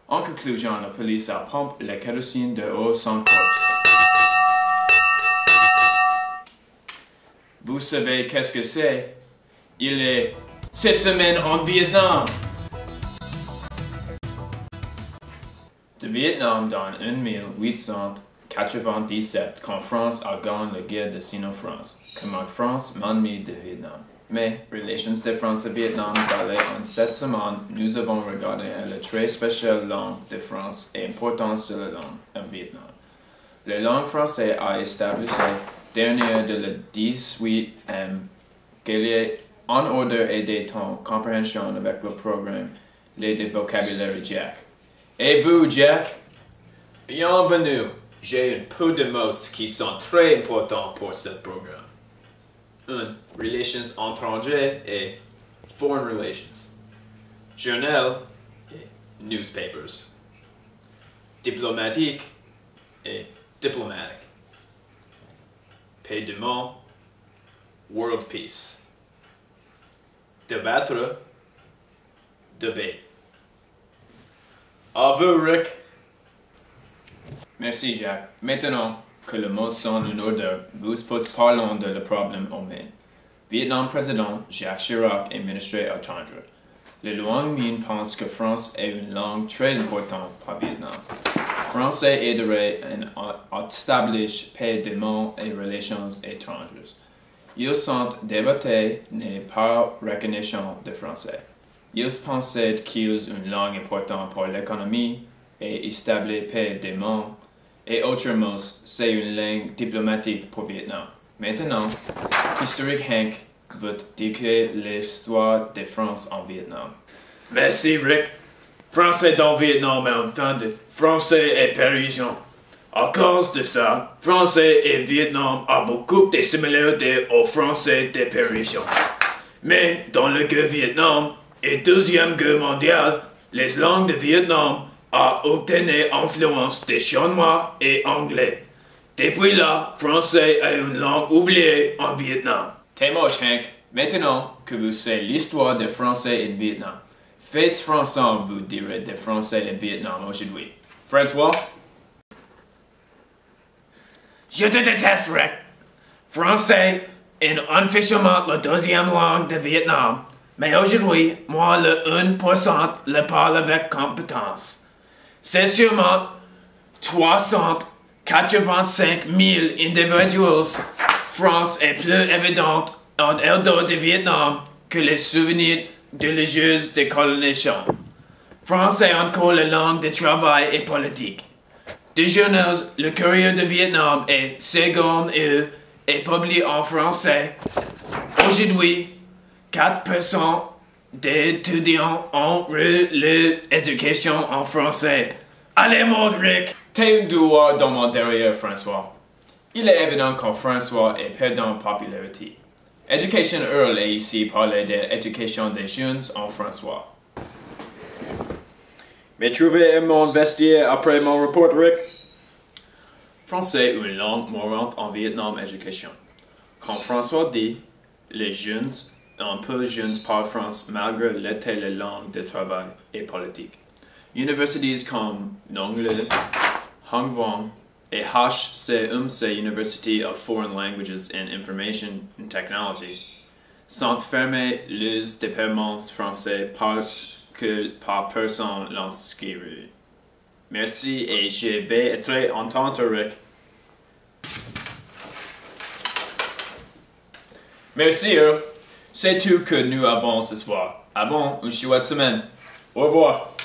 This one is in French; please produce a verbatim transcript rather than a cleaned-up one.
En conclusion, la police a pompé le kérosène de haut sans corps. Vous savez qu'est-ce que c'est? Il est six semaines en Vietnam. De Vietnam dans mille huit cent quatre-vingt-dix-sept, quand France a gagné la guerre de Sino-France, comment France m'ennemie de Vietnam. Mais, relations de France et Vietnam parlaient en cette semaine, nous avons regardé la très spéciale langue de France et l'importance de la langue en Vietnam. La langue française a établi dernière de la dix-huitième qu'elle est en ordre et de ton compréhension avec le programme Les de vocabulaire Jack. Et vous, Jack? Bienvenue. J'ai un peu de mots qui sont très importants pour ce programme. un. Relations étrangères et foreign relations. Journal et newspapers. Diplomatique et diplomatic. Paix du monde, world peace. Débattre, debate. À vous, Rick. Merci, Jacques. Maintenant que le mot sont en ordre, nous parlons de le problème humain. Vietnam président Jacques Chirac est ministre étranger. Le Luang Minh pense que France est une langue très importante pour Vietnam. Français aiderait à établir paix du monde et relations étrangères. Ils sont débattés n'est pas reconnaissant de français. Ils pensaient qu'ils ont une langue importante pour l'économie et établir paix du monde. Et autrement, c'est une langue diplomatique pour Vietnam. Maintenant, historique Hank veut décrire l'histoire de France en Vietnam. Merci, Rick. Français dans Vietnam est entendu. Français et parisien. À cause de ça, Français et Vietnam ont beaucoup de similarités aux Français des Parisiens. Mais dans la guerre Vietnam et Deuxième Guerre mondiale, les langues de Vietnam ont obtenu influence des Chinois et Anglais. Depuis là, Français est une langue oubliée en Vietnam. T'es moche, Hank. Maintenant que vous savez l'histoire des Français et de Vietnam, faites ensemble vous direz des Français et de Vietnam aujourd'hui. François? Je te déteste, Rick. Français est officiellement la deuxième langue de Vietnam, mais aujourd'hui, moi, le un pour cent le parle avec compétence. C'est sûrement trois cent quatre-vingt-cinq mille individus. France est plus évidente en dehors de Vietnam que les souvenirs de les jeux de colonisation. France est encore la langue de travail et politique. Des journaux, le Courrier de Vietnam et Seconde Il est publié en français. Aujourd'hui, quatre pour cent des étudiants ont eu l'éducation en français. Allez, mon Rick! T'es un doigt dans mon derrière, François. Il est évident que François est perdant en popularité. Education Earl est ici parler de l'éducation des jeunes en François. Mais trouvé mon vestiaire après mon rapport, Rick? Français est une langue mourante en Vietnam éducation. Quand François dit, les jeunes, un peu jeunes parlent France malgré l'état de langue de travail et politique. Universités comme l'anglais, Hong Kong et H C M C University of Foreign Languages and Information and Technology sont fermées les départements français parce que pas personne l'inscrit. Merci et je vais être entendre Rick. Merci Earl. C'est tout que nous avons ce soir. Avant une chouette semaine. Au revoir.